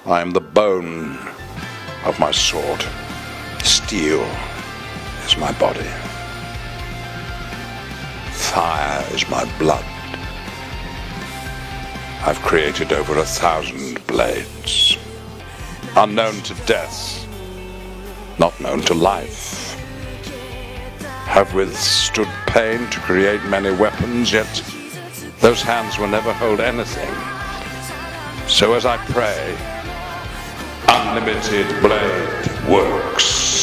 I am the bone of my sword. Steel is my body. Fire is my blood. I've created over 1,000 blades. Unknown to death, not known to life. Have withstood pain to create many weapons, yet those hands will never hold anything. So as I pray, unlimited blade works.